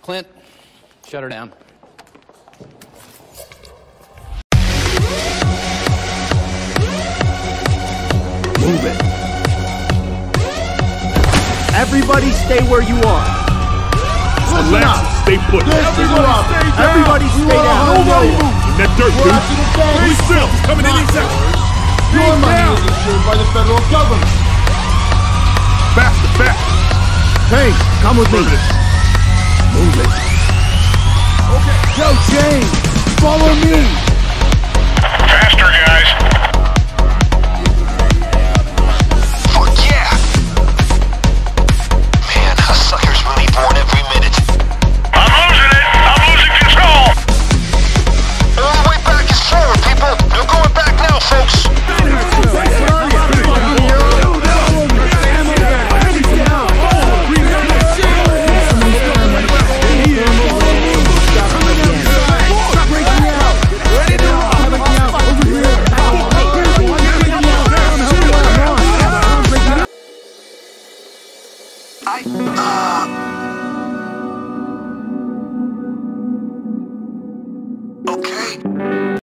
Clint, shut her down. Move it. Everybody stay where you are. Listen up. Stay put. Everybody stay down. Nobody move. In that dirt, dude. Police still coming in these sectors. Your money is insured by the federal government. Faster, faster. Hey, come with me. Move it. Okay. Yo, James, follow me. Faster, guys. Fuck yeah! Man, a sucker's really born every minute. I'm losing it! I'm losing control! The only way back is forward, people! No going back now, folks!